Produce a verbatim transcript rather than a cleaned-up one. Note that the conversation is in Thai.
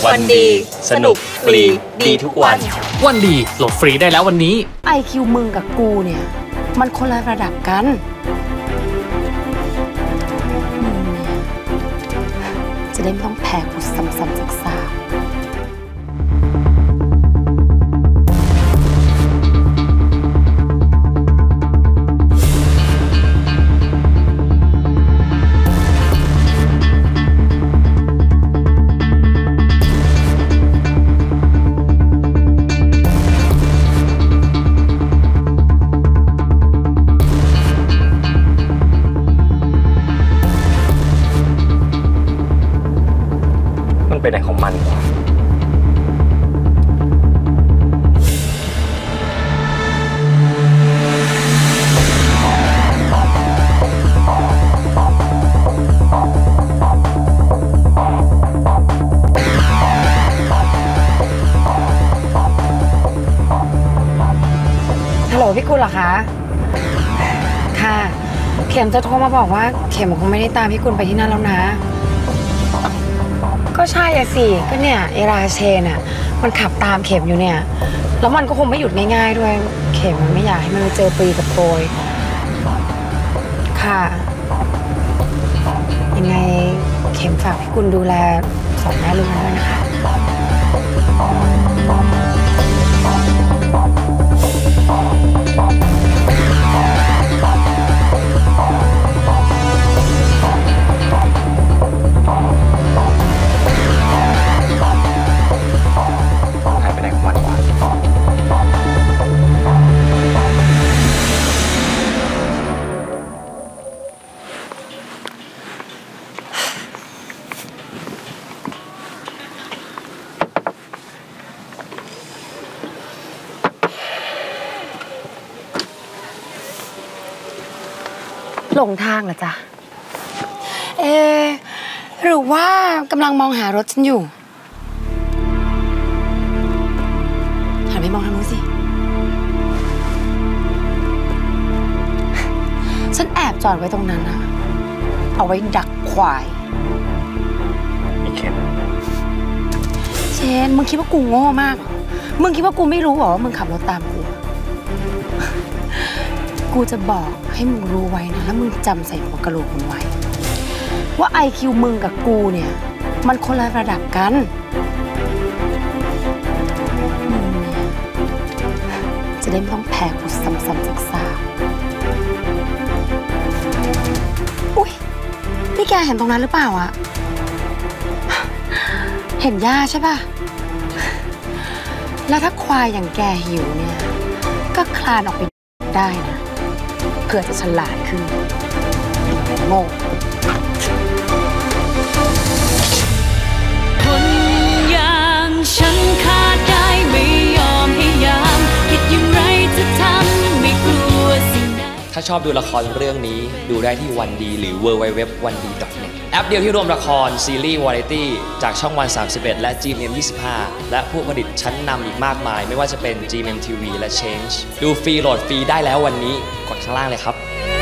วันดีสนุกฟรีดีทุกวันวันดีโหลดฟรีได้แล้ววันนี้ไอ คิว มึงกับกูเนี่ยมันคนละระดับกันมึงเนี่ยจะได้ไม่ต้องแพ้กูซ้ำๆซักๆมันเป็นอะไรของมันวะฮัลโหลพี่กุลเหรอคะค่ะเข็มจะโทรมาบอกว่าเข็มคงไม่ได้ตามพี่กุลไปที่นั่นแล้วนะก็ใช่อะสิก็เนี่ยเอราเชนอะมันขับตามเข็มอยู่เนี่ยแล้วมันก็คงไม่หยุดง่ายๆด้วยเข็มมันไม่อยากให้มันไปเจอปรีกับโปรยค่ะยังไงเข็มฝากพี่กุลดูแลสองแม่ลูกนั้นด้วยนะคะหลงทางเหรอจ๊ะเอหรือว่ากำลังมองหารถฉันอยู่หันไปมองทางนู้นสิฉันแอบจอดไว้ตรงนั้นนะเอาไว้ดักควายมีเข็มเชนมึงคิดว่ากูโง่มากมึงคิดว่ากูไม่รู้เหรอว่ามึงขับรถตามกูกูจะบอกให้มึงรู้ไว้นะแล้วมึงจำใส่หัวกะโหลกมึงไว้ว่า ไอ คิว มึงกับกูเนี่ยมันคนละระดับกันมึงเนี่ยจะได้ไม่ต้องแพ้กูซ้ำๆซักๆอุ๊ยนี่แกเห็นตรงนั้นหรือเปล่าอะเห็นหญ้าใช่ป่ะแล้วถ้าควายอย่างแกหิวเนี่ยก็คลานออกไปได้นะเพื่อจะฉลาดขึ้นโง่คนอย่างฉันขาดได้ไม่ยอมให้ยามคิดอย่างไรจะทำไม่กลัวสิ่งใดถ้าชอบดูละครเรื่องนี้ดูได้ที่วันดีหรือ ดับเบิลยู ดับเบิลยู ดับเบิลยู ดอท วันดี ดอท เน็ต แอปเดียวที่รวมละครซีรีส์วาไรตี้จากช่องวันสามสิบเอ็ดและ จี เอ็ม ยี่สิบห้า และผู้ผลิตชั้นนำอีกมากมายไม่ว่าจะเป็น จี เอ็ม ที วี และ Change ดูฟรีโหลดฟรีได้แล้ววันนี้กดข้างล่างเลยครับ